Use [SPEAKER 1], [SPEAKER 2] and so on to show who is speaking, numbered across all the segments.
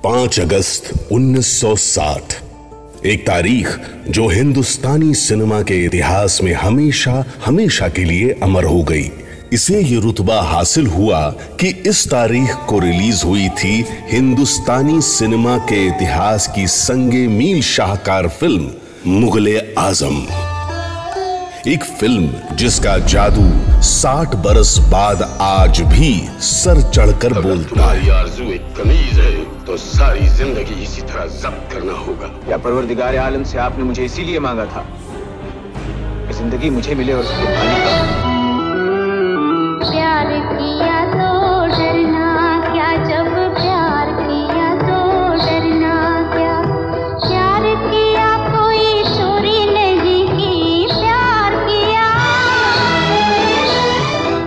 [SPEAKER 1] 5 अगस्त 1960, एक तारीख जो हिंदुस्तानी सिनेमा के इतिहास में हमेशा हमेशा के लिए अमर हो गई। इसे ये रुतबा हासिल हुआ कि इस तारीख को रिलीज हुई थी हिंदुस्तानी सिनेमा के इतिहास की संगे मील शाहकार फिल्म मुगले आजम। एक फिल्म जिसका जादू 60 बरस बाद आज भी सर चढ़कर बोलता है।
[SPEAKER 2] आरज़ू एक कमीज है तो सारी जिंदगी इसी तरह जब्त करना होगा।
[SPEAKER 3] या परवरदिगार आलम से आपने मुझे इसीलिए मांगा था कि जिंदगी मुझे मिले और उसके पानी का।
[SPEAKER 4] प्यार किया तो डरना क्या, जब प्यार किया तो डरना क्या। प्यार किया कोई चोरी नहीं की, प्यार किया तो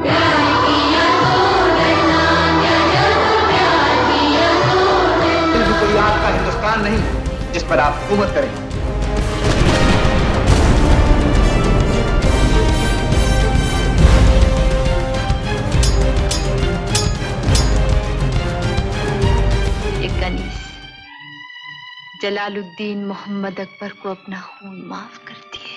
[SPEAKER 4] डरना क्या, जब प्यार किया तो डरना।
[SPEAKER 3] कोई आपका हिंदुस्तान नहीं जिस पर आप हुकूमत करें।
[SPEAKER 5] जलालुद्दीन मोहम्मद अकबर को अपना खून माफ कर दिए।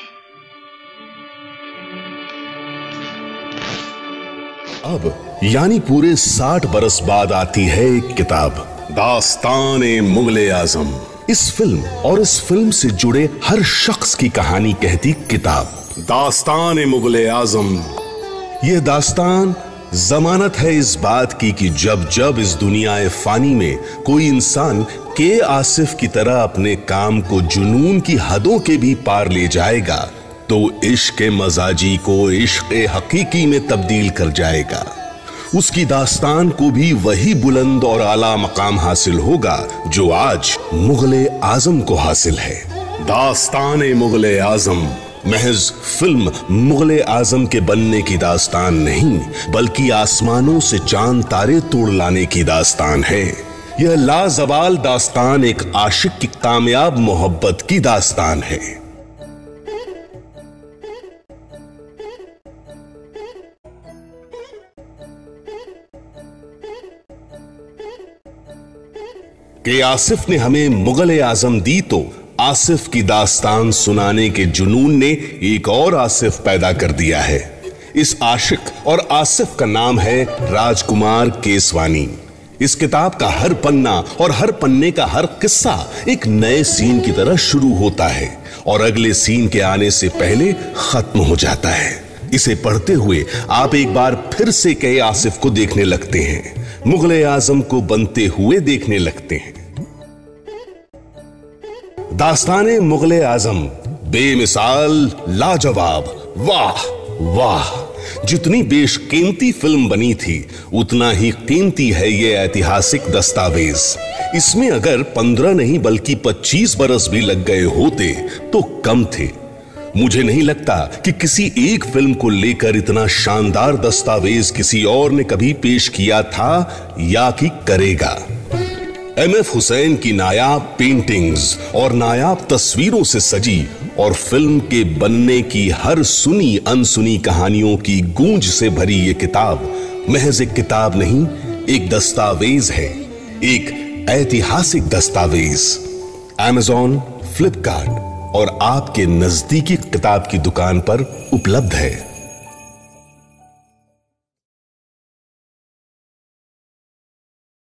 [SPEAKER 1] अब यानी पूरे 60 बरस बाद आती है एक किताब, दास्तान-ए मुगले आजम। इस फिल्म और इस फिल्म से जुड़े हर शख्स की कहानी कहती किताब दास्तान-ए मुगले आजम। यह दास्तान जमानत है इस बात की कि जब जब इस दुनिया फानी में कोई इंसान के आसिफ की तरह अपने काम को जुनून की हदों के भी पार ले जाएगा तो इश्क मजाजी को इश्क हकीकी में तब्दील कर जाएगा। उसकी दास्तान को भी वही बुलंद और आला मकाम हासिल होगा जो आज मुगले आजम को हासिल है। दास्तान-ए मुगले आजम महज फिल्म मुगले आजम के बनने की दास्तान नहीं, बल्कि आसमानों से चांद तारे तोड़ लाने की दास्तान है। यह लाजवाल दास्तान एक आशिक की कामयाब मोहब्बत की दास्तान है। कि आसिफ ने हमें मुगले आजम दी तो आसिफ की दास्तान सुनाने के जुनून ने एक और आसिफ पैदा कर दिया है। इस आशिक और आसिफ का नाम है राजकुमार केसवानी। इस किताब का हर पन्ना और हर पन्ने का हर किस्सा एक नए सीन की तरह शुरू होता है और अगले सीन के आने से पहले खत्म हो जाता है। इसे पढ़ते हुए आप एक बार फिर से कई आसिफ को देखने लगते हैं, मुगले आजम को बनते हुए देखने लगते हैं। दास्ताने मुगले आजम बेमिसाल, लाजवाब, वाह वाह। जितनी बेशकीमती फिल्म बनी थी उतना ही कीमती है ये ऐतिहासिक दस्तावेज। इसमें अगर 15 नहीं बल्कि 25 बरस भी लग गए होते तो कम थे। मुझे नहीं लगता कि किसी एक फिल्म को लेकर इतना शानदार दस्तावेज किसी और ने कभी पेश किया था या कि करेगा। एमएफ हुसैन की नायाब पेंटिंग्स और नायाब तस्वीरों से सजी और फिल्म के बनने की हर सुनी अनसुनी कहानियों की गूंज से भरी ये किताब महज एक किताब नहीं, एक दस्तावेज है, एक ऐतिहासिक दस्तावेज। Amazon, फ्लिपकार्ट और आपके नजदीकी किताब की दुकान पर उपलब्ध है।